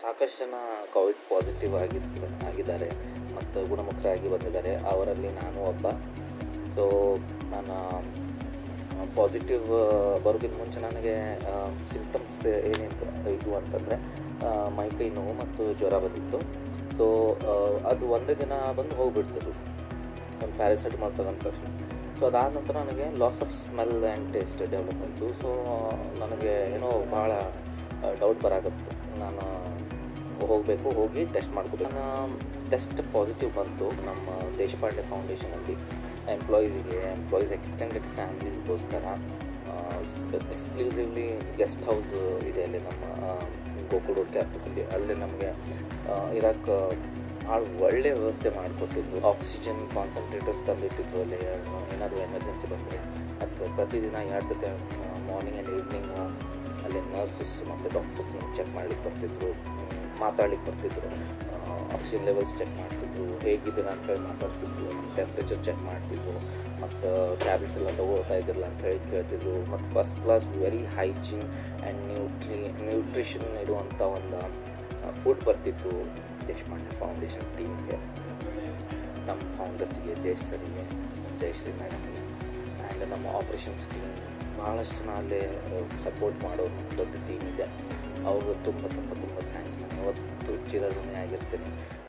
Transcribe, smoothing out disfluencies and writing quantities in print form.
ಸಾಕಷ್ಟು ಜನ Covid positive ಆಗಿದ್ದಾರೆ ಮತ್ತು ಗುಣಮುಖರಾಗಿ ಬಂದಿದ್ದಾರೆ. ಅವರಲ್ಲಿ ನಾನು ಒಬ್ಬ. ಸೊ ನಾನು ಪಾಸಿಟಿವ್ ಬರೋದಕ್ಕಿಂತ ಮುಂಚೆ ನನಗೆ ಸಿಂಪ್ಟಮ್ಸ್ ಏನೇನು ಇದ್ವು ಅಂತಂದರೆ ಮೈಕೈ ನೋವು ಮತ್ತು ಜ್ವರ ಬಂದಿತ್ತು. ಸೊ ಅದು ಒಂದೇ ದಿನ ಬಂದು ಹೋಗಿಬಿಡ್ತದೆ ಒಂದು ಪ್ಯಾರಾಸಿಟಮಾಲ್ ತಗೊಂಡ ತಕ್ಷಣ. ಸೊ ಅದಾದ ನಂತರ ನನಗೆ loss of smell and taste develop ಆಯಿತು. ಸೊ ನನಗೆ ಏನೋ ಭಾಳ ಡೌಟ್ ಬರಾಗತ್ತೆ, ನಾನು ಹೋಗಿ ಟೆಸ್ಟ್ ಮಾಡ್ಕೋಬೇಕು. ನಾನು ಟೆಸ್ಟ್ ಪಾಸಿಟಿವ್ ಬಂತು ನಮ್ಮ ದೇಶಪಾಂಡೆ ಫೌಂಡೇಶನಲ್ಲಿ ಎಂಪ್ಲಾಯೀಸ್ ಎಕ್ಸ್ಟೆಂಡೆಡ್ ಫ್ಯಾಮಿಲೀಸ್ಗೋಸ್ಕರ ಎಕ್ಸ್ಕ್ಲೂಸಿವ್ಲಿ ಗೆಸ್ಟ್ ಹೌಸ್ ಇದೆ ಅಲ್ಲಿ ನಮ್ಮ ಗೋಕುಲ್ ಕ್ಯಾಂಪಸಲ್ಲಿ. ಅಲ್ಲಿ ನಮಗೆ ಇರೋಕ್ಕೆ ಭಾಳ ಒಳ್ಳೆಯ ವ್ಯವಸ್ಥೆ ಮಾಡಿಕೊಟ್ಟಿದ್ರು. ಆಕ್ಸಿಜನ್ ಕಾನ್ಸಂಟ್ರೇಟರ್ಸ್ ತಂದಿಟ್ಟಿದ್ರು ಅಲ್ಲಿ ಏನಾದರೂ ಎಮರ್ಜೆನ್ಸಿ ಬಂದರೆ. ಮತ್ತು ಪ್ರತಿದಿನ 2 ಸತಿ ಮಾರ್ನಿಂಗ್ ಆ್ಯಂಡ್ ಈವ್ನಿಂಗ್ ಅಲ್ಲಿ ನರ್ಸಸ್ ಮತ್ತು ಡಾಕ್ಟರ್ಸ್ ಚೆಕ್ ಮಾಡ್ಲಿಕ್ಕೆ ಬರ್ತಿದ್ರು, ಮಾತಾಡ್ಲಿಕ್ಕೆ ಬರ್ತಿದ್ರು, ಆಕ್ಸಿಜನ್ ಲೆವೆಲ್ಸ್ ಚೆಕ್ ಮಾಡ್ತಿದ್ರು, ಹೇಗಿದ್ದೀರ ಅಂತ ಹೇಳಿ ಮಾತಾಡ್ತಿದ್ರು, ಟೆಂಪ್ರೇಚರ್ ಚೆಕ್ ಮಾಡ್ತಿದ್ರು, ಮತ್ತು ಟ್ಯಾಬ್ಲೆಟ್ಸ್ ಎಲ್ಲ ತೊಗೊಳ್ತಾ ಇದ್ದಿರಲ್ಲ ಅಂತ ಹೇಳಿ ಕೇಳ್ತಿದ್ರು. ಮತ್ತು first class very hygiene and nutrition ಇರುವಂಥ ಒಂದು ಫುಡ್ ಬರ್ತಿತ್ತು ದೇಶಪಾಂಡೆ ಫೌಂಡೇಶನ್ ಟೀಮ್ಗೆ, ನಮ್ಮ ಫೌಂಡರ್ಸ್ಗೆ, ಜಯಶ್ರೀ ಮೇಡಮ್ಗೆ ಆ್ಯಂಡ್ ನಮ್ಮ ಆಪ್ರೇಷನ್ಸ್ ಟೀಮ್. ಭಾಳಷ್ಟು ಜನ ಅಲ್ಲೇ ಸಪೋರ್ಟ್ ಮಾಡೋ ದೊಡ್ಡ ಟೀಮ್ ಇದೆ. ಅವ್ರಿಗೆ ತುಂಬ ಥ್ಯಾಂಕ್ಸ್. ನಾನು ಯಾವತ್ತೂ ಚಿರಋಣಿ ಆಗಿರ್ತೀನಿ.